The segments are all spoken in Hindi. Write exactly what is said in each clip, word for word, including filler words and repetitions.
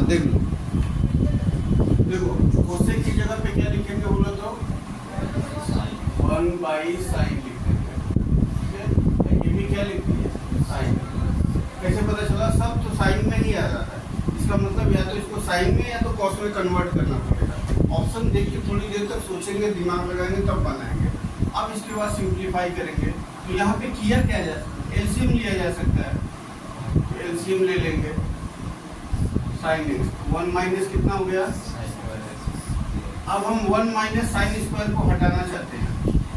हाँ देख लो, देखो कोसेक की जगह पे क्या लिखेंगे बोलो तो वन बाई साइन लिखेंगे, ठीक है। ये भी क्या लिख दिए साइन। कैसे पता चला? सब तो साइन में ही आ जाता है, इसका मतलब या तो इसको साइन में या तो कॉस में कन्वर्ट करना पड़ेगा। ऑप्शन देख के थोड़ी देर तक सोचेंगे, दिमाग लगाएंगे, तब बनाएंगे। अब इसके बाद सिंप्लीफाई करेंगे। तो यहाँ पे किया क्या जा सकता है? एलसीएम लिया जा सकता है, तो एलसीएम ले लेंगे। साइन एक्स वन माइनस कितना हो गया? अब हम वन माइनस साइन स्क्वायर को हटाना चाहते हैं,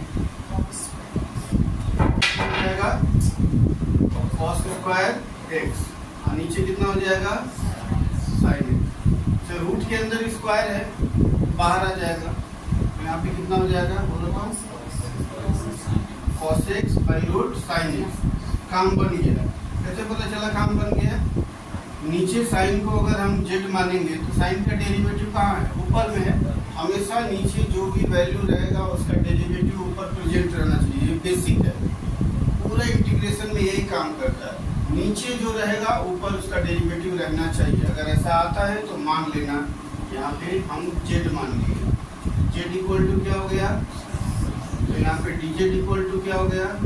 हो जाएगा कॉस स्क्वायर एक्स, और नीचे कितना हो जाएगा? Sine x. तो रूट के अंदर स्क्वायर है, बाहर आ जाएगा, तो यहाँ पे कितना हो जाएगा बोलो तो cos x by root sine x. काम बन गया। कैसे पता चला काम बन गया? नीचे साइन को अगर हम जेड मानेंगे तो साइन का डेरिवेटिव कहाँ है? ऊपर में है। हमेशा नीचे जो भी वैल्यू रहेगा उसका डेरिवेटिव ऊपर प्रेजेंट रहना चाहिए, ये बेसिक है। पूरा इंटीग्रेशन में यही काम करता है, नीचे जो रहेगा ऊपर उसका डेरिवेटिव रहना चाहिए। अगर ऐसा आता है तो मान लेना, यहाँ पे हम जेड मान लिए। जेड इक्वल टू क्या हो गया? तो यहाँ पे डी जेड इक्वल टू क्या हो गया?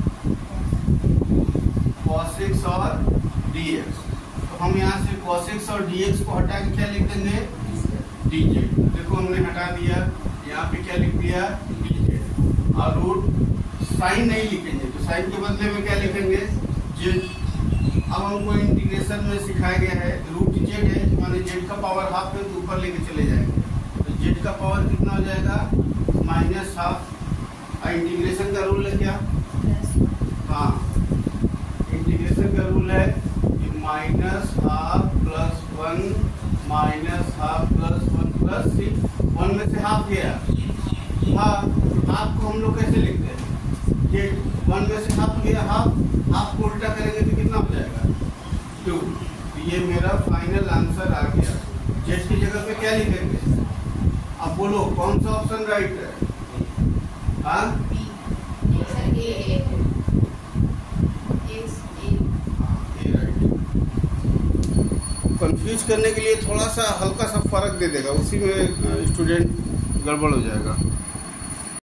कॉस एक्स और डी एक्स। तो हम यहाँ से कॉस एक्स और डी एक्स को हटा के क्या लिख देंगे? D Z. देखो हमने हटा दिया, यहाँ पे क्या लिख दिया? D Z. और रूट साइन नहीं लिखेंगे, तो साइन के बदले में क्या लिखेंगे? जेड। अब हमको इंटीग्रेशन में सिखाया गया है रूट जेड है, माने जेड का पावर हाफ है तो ऊपर लेके चले जाएंगे, तो जेड का पावर कितना हो जाएगा? Minus half. इंटीग्रेशन का रूल है क्या? हाँ, इंटीग्रेशन का रूल है कि minus half plus one minus half plus one plus six. One में से हाफ गया, हाफ हाफ को हम लोग कैसे लिखते हैं? जेड। वन में से हाफ गया, हाफ हाफ को उल्टा करेंगे तो कितना हो जाएगा? टू। तो ये मेरा फाइनल आंसर आ गया। जेड की जगह पे क्या लिखेंगे? अब बोलो कौन सा ऑप्शन राइट है? हाँ, कंफ्यूज करने के लिए थोड़ा सा हल्का सा फर्क दे देगा, उसी में स्टूडेंट गड़बड़ हो जाएगा।